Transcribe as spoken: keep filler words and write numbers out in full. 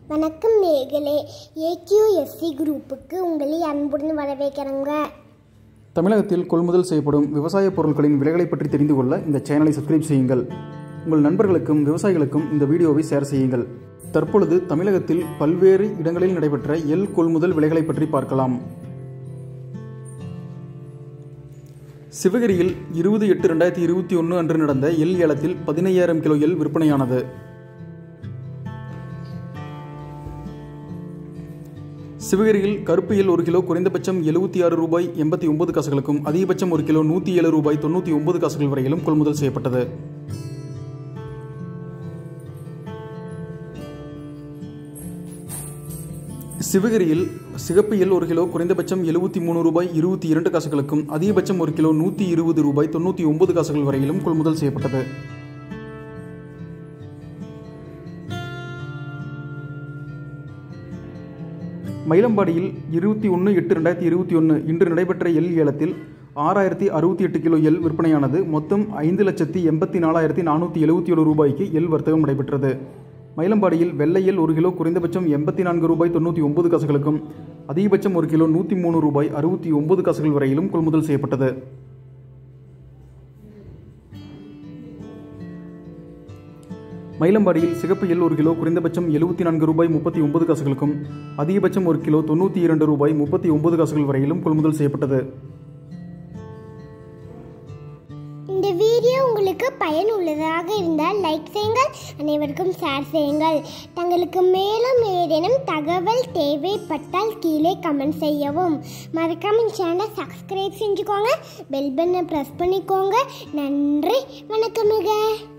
வணக்கம் நேயர்களே, ஏக்யூஎஸ்சி குரூப்புக்கு உங்களை அன்புடன் வரவேற்கிறேங்க. தமிழகத்தில் கொள்முதல் செய்யப்படும் விவசாய பொருட்களின் விலைகளை பற்றி தெரிந்து கொள்ள இந்த சேனலை சப்ஸ்கிரைப் செய்யுங்கள். உங்கள் நண்பர்களுக்கும் விவசாயிகளுக்கும் இந்த வீடியோவை ஷேர் செய்யுங்கள். தற்பொழுது தமிழகத்தில் பல்வேறு இடங்களில் நடைபெற்ற எள் கொள்முதல் விலைகளை பற்றி பார்க்கலாம். சிவகிரியில் இருபது எட்டு ரெண்டாயிரத்தி இருபத்தி ஒன்று அன்று நடந்த எள் ஏலத்தில் பதினையாயிரம் கிலோ எள் விற்பனையானது. சிவகிரியில் கருப்பு எள் ஒரு கிலோ குறைந்தபட்சம் எழுபத்தி ஆறு ரூபாய் எண்பத்தி ஒன்பது காசுகளுக்கும் அதிகபட்சம் ஒரு கிலோ நூற்றி ஏழு ரூபாய் தொண்ணூற்றி ஒன்பது காசுகள் வரையிலும் கொள்முதல் செய்யப்பட்டது. சிவகிரியில் சிகப்பு எள் ஒரு கிலோ குறைந்தபட்சம் எழுபத்தி மூணு ரூபாய் இருபத்தி இரண்டு காசுகளுக்கும் அதிகபட்சம் ஒரு கிலோ நூற்றி இருபது ரூபாய் தொண்ணூற்றி ஒன்பது காசுகள் வரையிலும் கொள்முதல் செய்யப்பட்டது. மயிலம்பாடியில் இருபத்தி ஒன்று எட்டு ரெண்டாயிரத்தி இருபத்தி ஒன்று இன்று நடைபெற்ற எள் ஏலத்தில் ஆறாயிரத்தி அறுபத்தி எட்டு கிலோ எள் விற்பனையானது. மொத்தம் ஐந்து லட்சத்தி எண்பத்தி நாலாயிரத்தி நானூற்றி எழுபத்தி ஏழு ரூபாய்க்கு எள் வர்த்தகம் நடைபெற்றது. மயிலம்பாடியில் வெள்ளை எள் ஒரு கிலோ குறைந்தபட்சம் எண்பத்தி நான்கு ரூபாய் தொண்ணூற்றி ஒன்பது காசுகளுக்கும் அதிகபட்சம் ஒரு கிலோ நூற்றி மூணு ரூபாய் அறுபத்தி ஒன்பது காசுகள் வரையிலும் கொள்முதல் செய்யப்பட்டது. மயிலம்பாடியில் சிகப்பு எள் ஒரு கிலோ குறைந்தபட்சம் எழுபத்தி நான்கு ரூபாய் முப்பத்தி ஒன்பது காசுகளுக்கும் அதிகபட்சம் ஒரு கிலோ தொண்ணூற்றி இரண்டு ரூபாய் முப்பத்தி ஒன்பது காசுகள் வரையிலும் கொள்முதல் செய்யப்பட்டது. இந்த வீடியோ உங்களுக்கு பயனுள்ளதாக இருந்தால் லைக் செய்யுங்கள், அனைவருக்கும் ஷேர் செய்யுங்கள். தங்களுக்கு மேலும் ஏதேனும் தகவல் தேவைப்பட்டால் கீழே கமெண்ட் செய்யவும். மறக்காம சேனலை சப்ஸ்கிரைப் செஞ்சுக்கோங்க, பெல் பட்டனை ப்ரெஸ் பண்ணிக்கோங்க. நன்றி, வணக்கம்.